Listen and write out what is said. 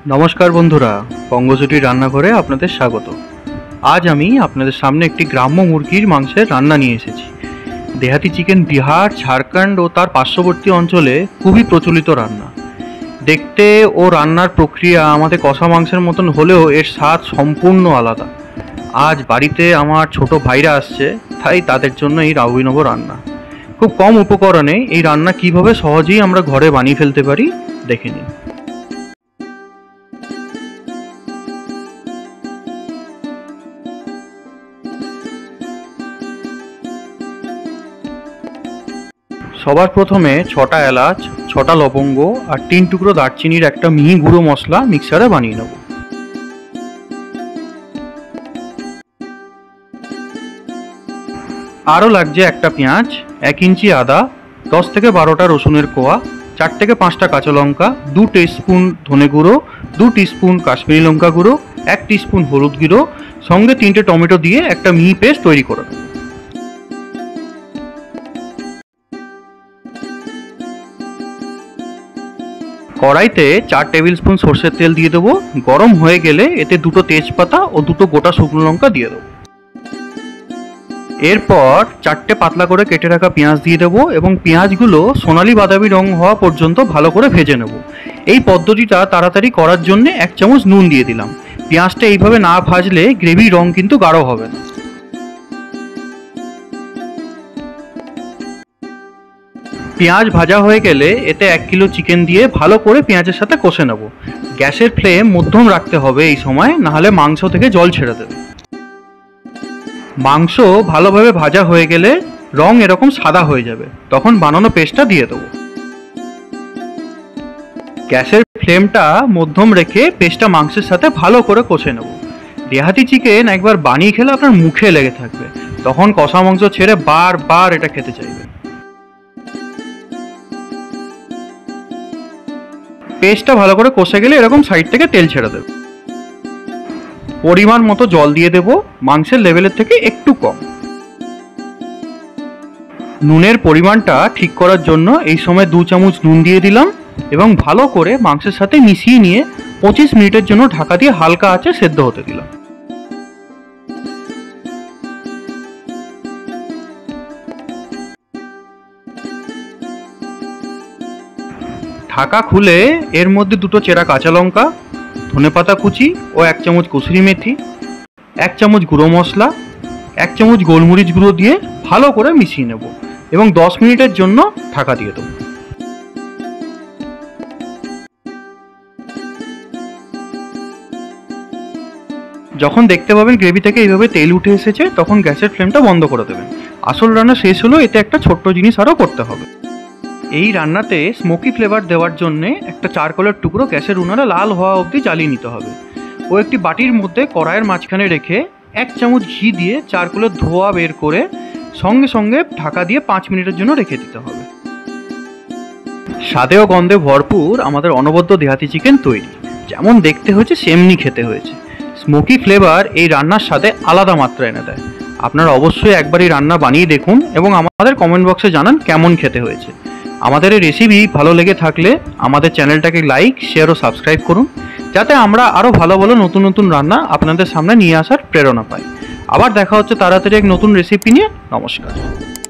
नमस्कार बंधुरा पंगजटी रान्नाघरे आपनादेर स्वागत। आज आमी आपनादेर सामने एकटी ग्राम्य मुरगिर मांसेर रान्ना निये एसेछि। देहाती चिकेन बिहार झारखंड और तार पार्श्ववर्ती अंचले खूबই प्रचलित रान्ना। देखते ओ रान्नार प्रक्रिया आमादेर कषा मांसेर मतन होलेও एर स्वाद सम्पूर्ण आलादा। आज बाड़ीते आमार छोटो भाईरा आसছে ताई तादेर जोन्नो এই অভিনব রান্না। खूब कम उपकरणे এই রান্না কিভাবে সহজেই আমরা ঘরে বানিয়ে ফেলতে পারি দেখে নিন। सबार प्रथमे 6टा एलाच 6टा लवंग और 3 टुकरो दारचिनिर एक मिहि गुड़ो मशला मिक्सारे बानिये नेब। आरो लागछे एक पेंयाज, 1 इंची आदा, 10 থেকে 12टा रसुनेर कोया, 4 থেকে 5टा काँचा लंका, 2 टीस्पून धने गुड़ो, 2 टीस्पून काश्मीरी लंका गुड़ो, 1 टीस्पून हलुद गुड़ो, संगे 3টে टमेटो दिए एक मिहि पेस्ट तैरी करे नेब। कड़ाईते 4 टेबिल स्पून सर्षेर तेल दिए देव। गरम हो गेले एते 2টো तेजपाता और 2টো गोटा शुकनो लंका दिए देव। एरपर 4টে पातला करे केटे रखा पेंयाज दिए देव एबं पेंयाजगुलो सोनाली बादामी रंग हওয়া पर्यन्त भालो करे भेजे नेब। এই পদ্ধতিটা তাড়াতাড়ি করার জন্য 1 চামচ নুন দিয়ে দিলাম। পেঁয়াজটা এইভাবে না ভাজলে গ্রেভির রং কিন্তু গাঢ় হবে না। পেঁয়াজ ভাজা হয়ে গেলে এতে 1 কিলো চিকেন দিয়ে ভালো করে পেঁয়াজের সাথে কষে নেব। গ্যাসের ফ্লেম মধ্যম রাখতে হবে এই সময়, না হলে মাংস থেকে জল ছেড়ে দেবে। মাংস ভালোভাবে ভাজা হয়ে গেলে রং এরকম সাদা হয়ে যাবে, তখন বানানো পেস্টটা দিয়ে দেব। গ্যাসের ফ্লেমটা মধ্যম রেখে পেস্টটা মাংসের সাথে ভালো করে কষে নেব। দেহাতি চিকেন একবার বানিয়ে খেলে আপনার মুখে লেগে থাকবে, তখন কষা মাংস ছেড়ে বারবার এটা খেতে চাইবে। पेस्टটা ভালো করে কষে গেলে এরকম সাইড থেকে তেল ছেড়ে দেব। পরিমাণ মতো জল দিয়ে দেব, মাংসের লেভেলের থেকে একটু কম। নুনের পরিমাণটা ঠিক করার জন্য এই সময় 2 চামচ নুন দিয়ে দিলাম এবং ভালো করে মাংসের সাথে মিশিয়ে নিয়ে 25 মিনিটের জন্য ঢাকা দিয়ে হালকা আঁচে সেদ্ধ হতে দিলাম। ঢাকা খুলে এর মধ্যে 2টো চেরা কাঁচা লঙ্কা, ধনেপাতা কুচি ও 1 চামচ কসুরি মেথি, 1 চামচ গুঁড়ো মশলা, 1 চামচ গোলমরিচ গুঁড়ো দিয়ে ভালো করে মিশিয়ে নেব এবং 10 মিনিটের জন্য ঢাকা দিয়ে দেব। যখন দেখতে পাবেন গ্রেভি থেকে এইভাবে তেল উঠে এসেছে, তখন গ্যাসের ফ্লেমটা বন্ধ করে দেবেন। আসল রান্না শেষ হলো, এতে একটা ছোট্ট জিনিস আরও করতে হবে। এই রান্নাতে স্মোকি ফ্লেভার দেওয়ার জন্য একটা চারকোলের টুকরো গ্যাসের উনানে লাল হওয়া অবধি জ্বালিয়ে নিতে হবে। ও একটি বাটির মধ্যে কড়াইয়ের মাঝখানে রেখে 1 চামচ ঘি দিয়ে চারকোলের ধোঁয়া বের করে সঙ্গে সঙ্গে ঢাকা দিয়ে 5 মিনিটের জন্য রেখে দিতে হবে। স্বাদে ও গন্ধে ভরপুর আমাদের অনবদ্য দেহাতি চিকেন তৈরি। যেমন দেখতে হয়েছে সেমনি খেতে হয়েছে। স্মোকি ফ্লেভার এই রান্নার স্বাদে আলাদা মাত্রা এনে দেয়। আপনারা অবশ্যই একবার এই রান্না বানিয়ে দেখুন এবং আমাদের কমেন্ট বক্সে জানান কেমন খেতে হয়েছে। আমাদের এই রেসিপি ভালো লেগে থাকলে আমাদের চ্যানেলটাকে লাইক, শেয়ার ও সাবস্ক্রাইব করুন, যাতে আমরা আরও ভালো ভালো নতুন নতুন রান্না আপনাদের সামনে নিয়ে আসার প্রেরণা পাই। আবার দেখা হচ্ছে তাড়াতাড়ি এক নতুন রেসিপি নিয়ে। নমস্কার।